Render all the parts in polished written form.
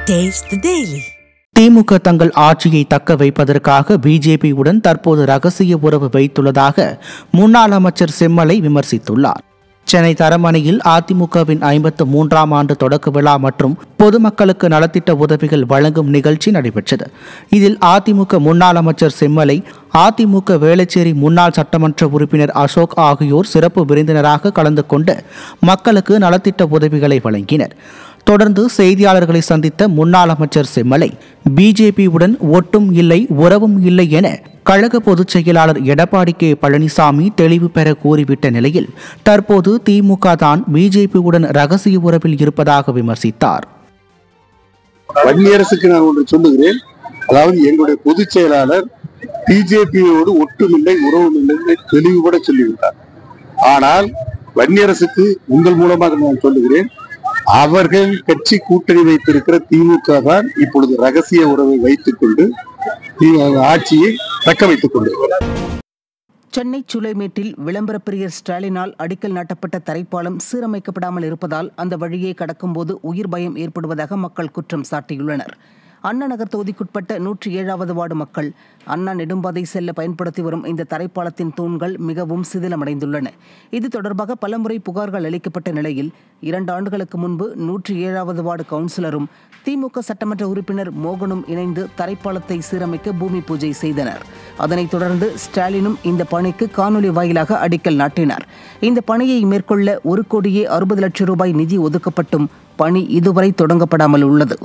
Taste the Daily. திமுக தங்கள் ஆட்சியை தக்க வைப்பதற்காக பிஜேபியுடன் தற்போது ரகசிய உறவு வைத்துள்ளதாக முன்னாள் அமைச்சர் செம்மலை விமர்சித்துள்ளார். சென்னை தரமணியில் அதிமுகவின் 53ஆம் ஆண்டு தொடக்க விழா மற்றும் பொதுமக்களுக்கு நலத்திட்ட உதவிகள் வழங்கும் நிகழ்ச்சி நடைபெற்றது. இதில் அதிமுக முன்னாள் அமைச்சர் செம்மலை, அதிமுக வேளச்சேரி முன்னாள் சட்டமன்ற உறுப்பினர் அசோக் ஆகியோர் சிறப்பு விருந்தினராக கலந்து கொண்டு மக்களுக்கு நலத்திட்ட உதவிகளை வழங்கினர். தொடர்ந்து செய்தியாளர்களை சந்தித்த முன்னாள் அமைச்சர் செம்மலை, பிஜேபியுடன் ஒட்டும் இல்லை உறவும் இல்லை என கழக பொதுச் செயலாளர் எடப்பாடி கே பழனிசாமி தெளிவு பெற கூறிவிட்ட நிலையில் தற்போது திமுக தான் பிஜேபியுடன் ரகசிய உறவில் இருப்பதாக விமர்சித்தார். வன்னியரசுக்கு நான் ஒன்று சொல்லுகிறேன். அதாவது எங்களுடைய பொதுச் செயலாளர் பிஜேபியோடு ஒட்டுமில்லை உறவும் இல்லை தெளிவுபட சொல்லிவிட்டார். ஆனால் வன்னியரசுக்கு உங்கள் மூலமாக நான் சொல்லுகிறேன், அவர்கள் கட்சி கூட்டணி வைத்திருக்கிற திமுக தான் இப்பொழுது ரகசிய உறவை வைத்துக் கொண்டு ஆட்சியை தக்க வைத்துக் கொண்டிருக்கிறார். சென்னை சூளைமேட்டில் விளம்பர பிரியர் ஸ்டாலினால் அடிக்கல் நாட்டப்பட்ட தரைப்பாலம் சீரமைக்கப்படாமல் இருப்பதால் அந்த வழியை கடக்கும்போது உயிர் பயம் ஏற்படுவதாக மக்கள் குற்றம் சாட்டியுள்ளனர். அண்ணா நகர் தொகுதிக்குட்பட்ட 107வது வார்டு மக்கள் அண்ணா நெடும்பாதை செல்ல பயன்படுத்தி வரும் இந்த தரைப்பாலத்தின் தூண்கள் மிகவும் சிதிலமடைந்துள்ளன. இது தொடர்பாக பலமுறை புகார்கள் அளிக்கப்பட்ட நிலையில் 2 ஆண்டுகளுக்கு முன்பு 107வது வார்டு கவுன்சிலரும் திமுக சட்டமன்ற உறுப்பினர் மோகனும் இணைந்து தரைப்பாலத்தை சீரமைக்க பூமி பூஜை செய்தனர். அதனைத் தொடர்ந்து ஸ்டாலினும் இந்த பணிக்கு காணொலி வாயிலாக அடிக்கல் நாட்டினார். இந்த பணியை மேற்கொள்ள 1,60,00,000 ரூபாய் நிதி ஒதுக்கப்பட்டும் பணி இதுவரை தொடங்கப்படாமல் உள்ளது.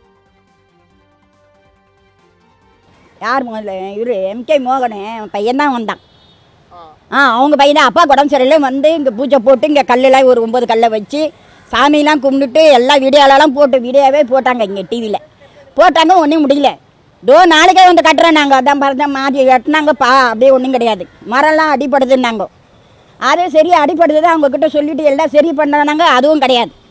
யார் முதல்ல இவர் எம்கே மோகன் பையன் தான் வந்தான். அவங்க பையன் தான் அப்பா உடம்பு சரியில்லை வந்து இங்கே பூஜை போட்டு இங்கே கல்லெல்லாம் ஒரு 9 கல்லை வச்சு சாமியெலாம் கும்பிட்டுட்டு எல்லாம் வீடியோலலாம் போட்டு வீடியோவே போட்டாங்க. இங்கே டிவியில் போட்டாங்க, ஒன்றும் முடியல. நாளைக்கே வந்து கட்டுறோம் நாங்கள், அதான் பாருங்க மாற்றி கட்டினாங்கப்பா, அப்படியே ஒன்றும் கிடையாது. மரம்லாம் அடிப்படுதுன்னாங்க. அது சரி அடிப்படுது தான் அவங்கக்கிட்ட சொல்லிவிட்டு எல்லாம் சரி பண்ணாங்க, அதுவும் கிடையாது.